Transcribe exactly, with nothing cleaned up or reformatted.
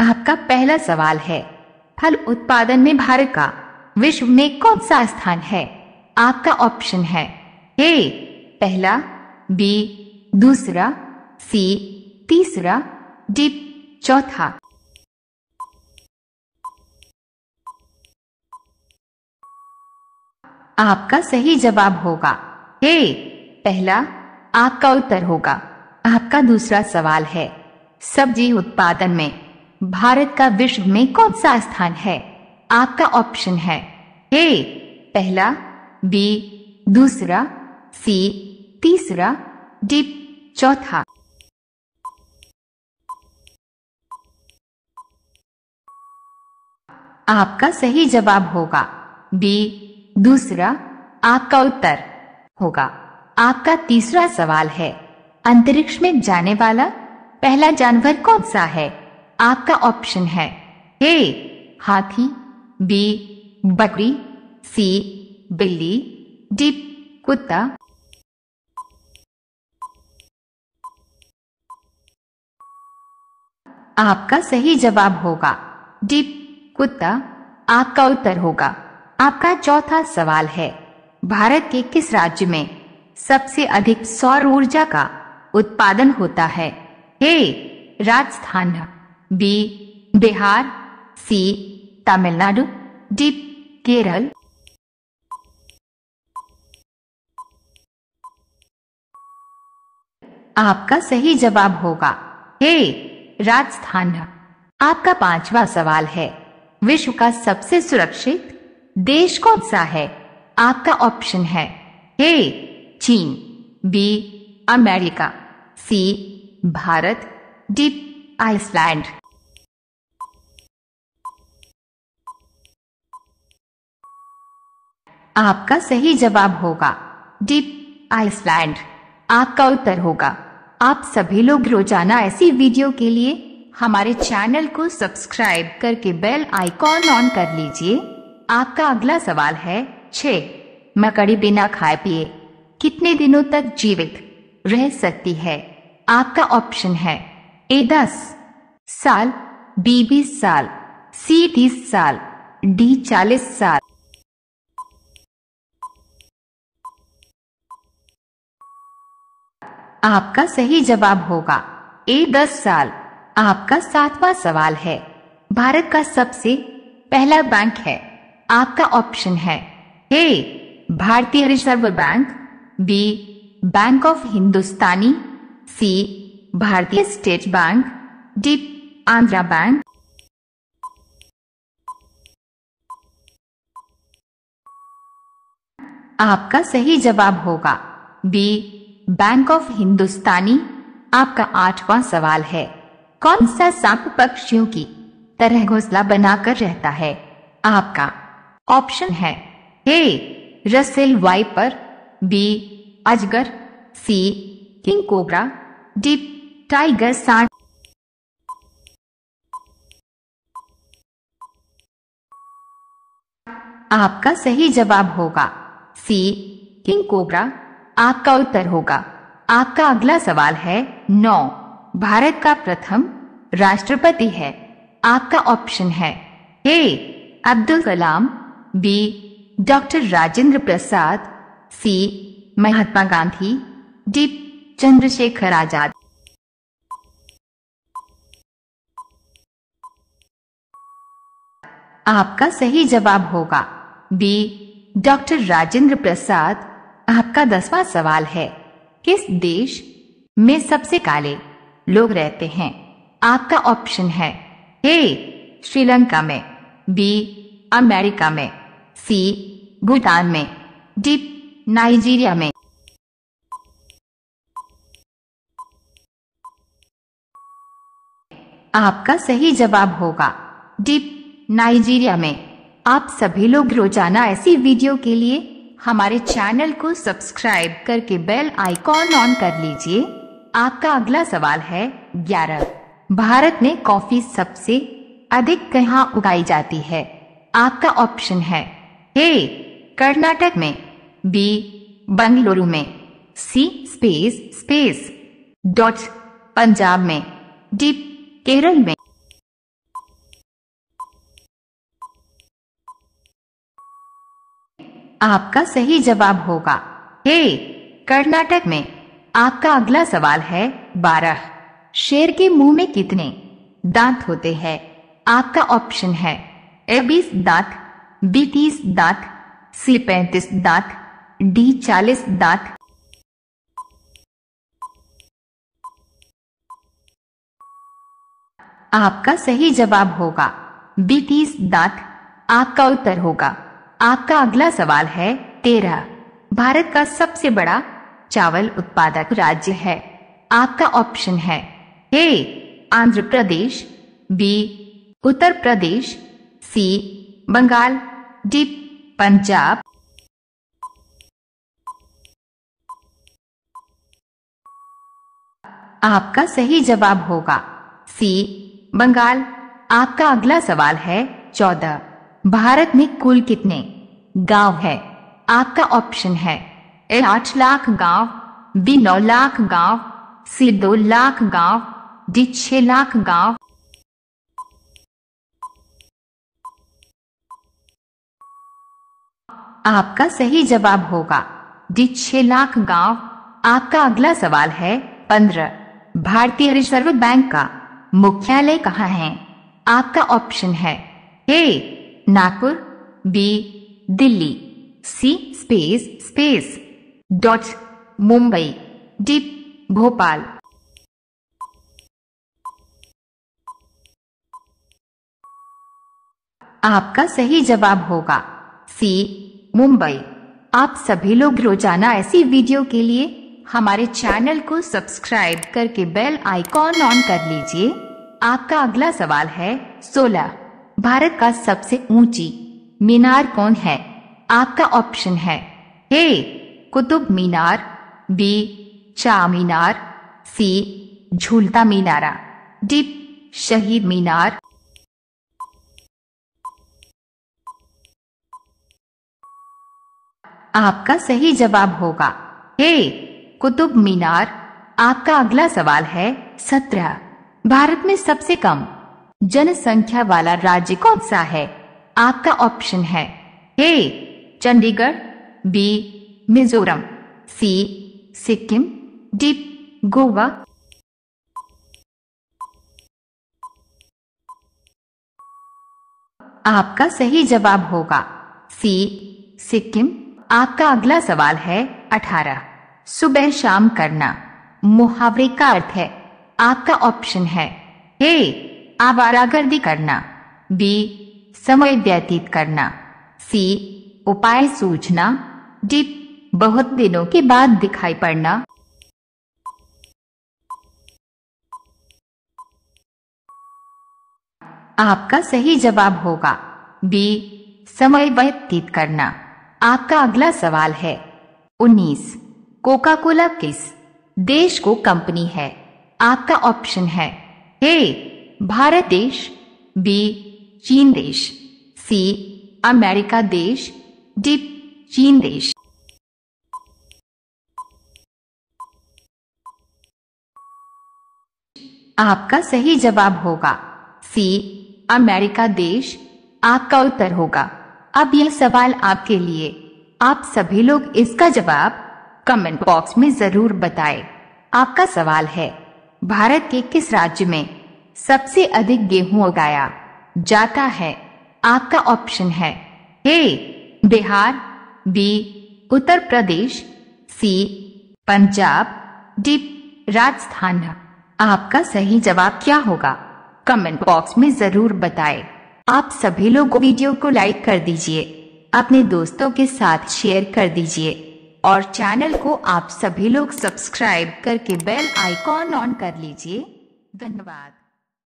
आपका पहला सवाल है, फल उत्पादन में भारत का विश्व में कौन सा स्थान है? आपका ऑप्शन है ए पहला, बी दूसरा, सी तीसरा, डी चौथा। आपका सही जवाब होगा ए पहला। आपका उत्तर होगा। आपका दूसरा सवाल है, सब्जी उत्पादन में भारत का विश्व में कौन सा स्थान है? आपका ऑप्शन है ए पहला, बी दूसरा, सी तीसरा, डी चौथा। आपका सही जवाब होगा बी दूसरा। आपका उत्तर होगा। आपका तीसरा सवाल है, अंतरिक्ष में जाने वाला पहला जानवर कौन सा है? आपका ऑप्शन है ए हाथी, बी बकरी, सी बिल्ली, डी कुत्ता। आपका सही जवाब होगा डी कुत्ता। आपका उत्तर होगा। आपका चौथा सवाल है, भारत के किस राज्य में सबसे अधिक सौर ऊर्जा का उत्पादन होता है? A Rajasthan, B Bihar, C Tamil Nadu, D Kerala. आपका सही जवाब होगा ए राजस्थान। आपका पांचवा सवाल है, विश्व का सबसे सुरक्षित देश कौन सा है? आपका ऑप्शन है ए चीन, B America, C Bharat, D Iceland. आपका सही जवाब होगा डी आइसलैंड। आपका उत्तर होगा। आप सभी लोग रोजाना ऐसी वीडियो के लिए हमारे चैनल को सब्सक्राइब करके बेल आइकॉन ऑन कर लीजिए। आपका अगला सवाल है, छह मकड़ी बिना खाए पिए कितने दिनों तक जीवित रह सकती है? आपका ऑप्शन है ए दस साल, बी बीस साल, सी तीस साल, डी चालीस साल। आपका सही जवाब होगा ए दस साल। आपका सातवां सवाल है, भारत का सबसे पहला बैंक है? आपका ऑप्शन है A Bharatiya reserve bank, B bank of Hindustani, C Bharatiya state bank, D Andhra bank. आपका सही जवाब होगा बी बैंक ऑफ हिंदुस्तानी। आपका आठवां सवाल है, कौन सा सांप पक्षियों की तरह घोंसला बनाकर रहता है? आपका ऑप्शन है ए रसेल वाइपर, बी अजगर, C king cobra, D tiger सांप। आपका सही जवाब होगा सी किंग कोबरा। आपका उत्तर होगा। आपका अगला सवाल है, नौ भारत का प्रथम राष्ट्रपति है? आपका ऑप्शन है A Abdul Kalam, B doctor Rajendra Prasad, C Mahatma Gandhi, D Chandrashekhar Azad. आपका सही जवाब होगा बी डॉक्टर राजेंद्र प्रसाद। आपका दसवां सवाल है, किस देश में सबसे काले लोग रहते हैं? आपका ऑप्शन है ए श्रीलंका में, बी अमेरिका में, सी भूटान में, डी नाइजीरिया में। आपका सही जवाब होगा डी नाइजीरिया में। आप सभी लोग रोजाना ऐसी वीडियो के लिए हमारे चैनल को सब्सक्राइब करके बेल आइकॉन ऑन कर लीजिए। आपका अगला सवाल है, ग्यारह भारत में कॉफी सबसे अधिक कहाँ उगाई जाती है? आपका ऑप्शन है ए कर्नाटक में, बी बंगलुरु में, C space space dot Punjab में, डी केरल में। आपका सही जवाब होगा ए कर्नाटक में। आपका अगला सवाल है बारह। शेर के मुंह में कितने दांत होते हैं? आपका ऑप्शन है ए बीस दांत, बी तीस दांत, सी पैंतीस दांत, डी चालीस दांत। आपका सही जवाब होगा बी तीस दांत। आपका उत्तर होगा। आपका अगला सवाल है तेरह। भारत का सबसे बड़ा चावल उत्पादक राज्य है? आपका ऑप्शन है A Andhra Pradesh, B Uttar Pradesh, C Bengal, D Punjab. आपका सही जवाब होगा सी बंगाल। आपका अगला सवाल है चौदह। भारत में कुल कितने गांव है? आपका ऑप्शन है ए आठ लाख गांव, बी नौ लाख गांव, सी दो लाख गांव, डी छह लाख गांव। आपका सही जवाब होगा डी छह लाख गांव। आपका अगला सवाल है पंद्रह। भारतीय रिजर्व बैंक का मुख्यालय कहाँ है? आपका ऑप्शन है A Nagpur, B Delhi, C space space dot Mumbai, D Bhopal. आपका सही जवाब होगा सी मुंबई। आप सभी लोग रोजाना ऐसी वीडियो के लिए हमारे चैनल को सब्सक्राइब करके बेल आइकॉन ऑन कर लीजिए। आपका अगला सवाल है सोलह। भारत का सबसे ऊंची मीनार कौन है? आपका ऑप्शन है ए कुतुब मीनार, बी चार मीनार, सी झूलता मीनारा, डी शहीद मीनार। आपका सही जवाब होगा ए कुतुब मीनार। आपका अगला सवाल है सत्रह। भारत में सबसे कम जनसंख्या वाला राज्य कौन सा है? आपका ऑप्शन है A Chandigarh, B Mizoram, C Sikkim, D Goa. आपका सही जवाब होगा सी सिक्किम। आपका अगला सवाल है अठारह। सुबह शाम करना मुहावरे का अर्थ है? आपका ऑप्शन है ए आवारागर्दी करना, बी समय व्यतीत करना, सी उपाय सूझना, डी बहुत दिनों के बाद दिखाई पड़ना। आपका सही जवाब होगा बी समय व्यतीत करना। आपका अगला सवाल है उन्नीस। कोका कोला किस देश को कंपनी है? आपका ऑप्शन है ए भारत देश, बी चीन देश, सी अमेरिका देश, डी चीन देश। आपका सही जवाब होगा सी अमेरिका देश। आपका उत्तर होगा। अब यह सवाल आपके लिए। आप सभी लोग इसका जवाब कमेंट बॉक्स में जरूर बताएं। आपका सवाल है भारत के किस राज्य में सबसे अधिक गेहूं उगाया जाता है? आपका ऑप्शन है A Bihar, B Uttar Pradesh, C Punjab, D Rajasthan. आपका सही जवाब क्या होगा? कमेंट बॉक्स में जरूर बताएं। आप सभी लोग वीडियो को लाइक कर दीजिए, अपने दोस्तों के साथ शेयर कर दीजिए और चैनल को आप सभी लोग सब्सक्राइब करके बेल आइकॉन ऑन कर लीजिए। धन्यवाद।